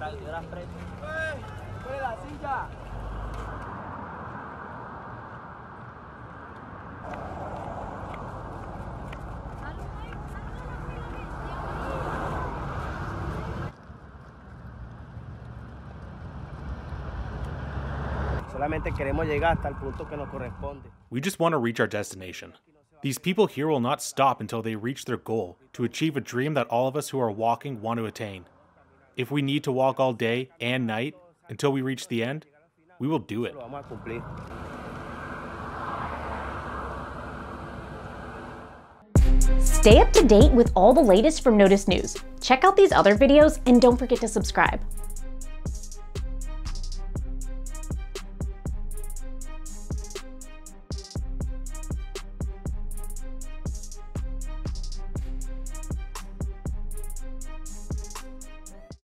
We just want to reach our destination. These people here will not stop until they reach their goal, to achieve a dream that all of us who are walking want to attain. If we need to walk all day and night until we reach the end, we will do it. Stay up to date with all the latest from Notice News. Check out these other videos and don't forget to subscribe.